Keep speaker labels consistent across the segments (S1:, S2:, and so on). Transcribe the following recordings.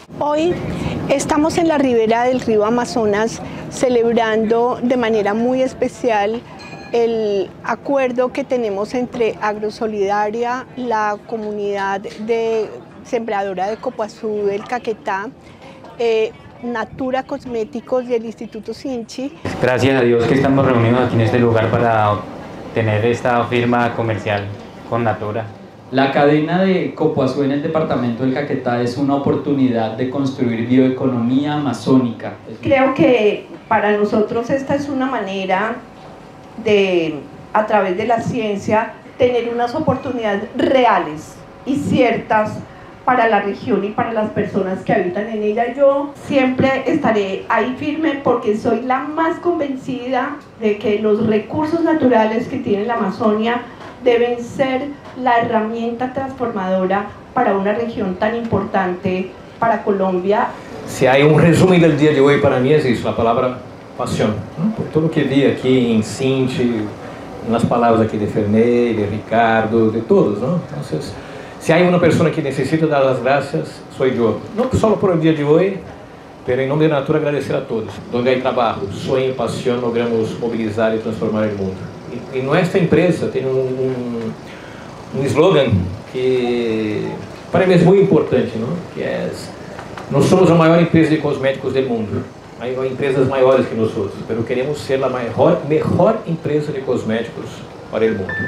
S1: Hoy estamos en la ribera del río Amazonas celebrando de manera muy especial el acuerdo que tenemos entre Agrosolidaria, la comunidad sembradora de Copoazú del Caquetá, Natura Cosméticos y el Instituto Sinchi.
S2: Gracias a Dios que estamos reunidos aquí en este lugar para tener esta firma comercial con Natura.
S3: La cadena de Copoazú en el departamento del Caquetá es una oportunidad de construir bioeconomía amazónica.
S4: Creo que para nosotros esta es una manera de, a través de la ciencia, tener unas oportunidades reales y ciertas para la región y para las personas que habitan en ella. Yo siempre estaré ahí firme porque soy la más convencida de que los recursos naturales que tiene la Amazonia deben ser la herramienta transformadora para una región tan importante para Colombia.
S5: Se hay un resumen del día de hoy para mí es eso, la palabra pasión, ¿no? Por todo lo que vi aquí en Cinti, en las palabras aquí de Ferney, de Ricardo, de todos, ¿no? Entonces, si hay una persona que necesita dar las gracias, soy yo. No solo por el día de hoy, pero en nombre de Natura agradecer a todos. Donde hay trabajo, sueño y pasión, logramos movilizar y transformar el mundo. Y nuestra empresa tiene un eslogan que para mí es muy importante, ¿no? Que es: no somos la mayor empresa de cosméticos del mundo, hay empresas maiores que nosotros, pero queremos ser la mejor empresa de cosméticos para el mundo.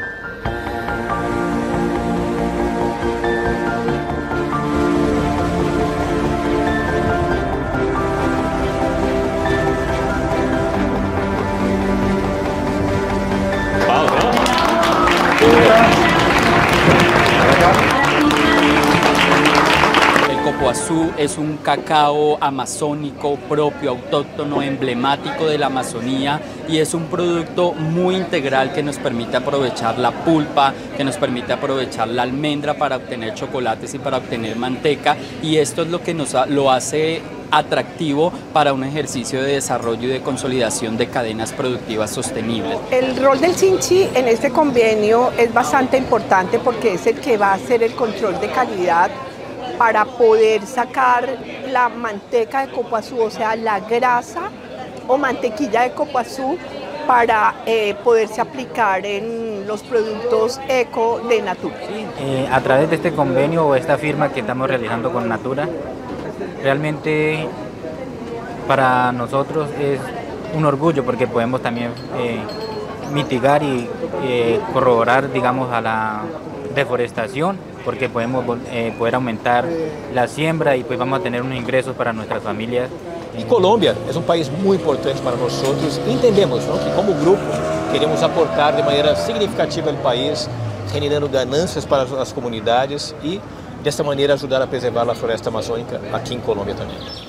S3: Copoazú es un cacao amazónico propio, autóctono, emblemático de la Amazonía, y es un producto muy integral que nos permite aprovechar la pulpa, que nos permite aprovechar la almendra para obtener chocolates y para obtener manteca, y esto es lo que lo hace atractivo para un ejercicio de desarrollo y de consolidación de cadenas productivas sostenibles.
S1: El rol del Sinchi en este convenio es bastante importante porque es el que va a hacer el control de calidad para poder sacar la manteca de Copoazú, o sea, la grasa o mantequilla de Copoazú, para poderse aplicar en los productos eco de Natura.
S2: A través de este convenio o esta firma que estamos realizando con Natura, realmente para nosotros es un orgullo porque podemos también mitigar y corroborar, digamos, a la deforestación, porque podemos poder aumentar la siembra y pues vamos a tener unos ingresos para nuestras familias.
S6: E Colômbia é um país muito importante para nós outros. Entendemos, não, que como grupo queremos aportar de maneira significativa ao país, generando ganâncias para as comunidades e dessa maneira ajudar a preservar a floresta amazônica aqui em Colômbia também.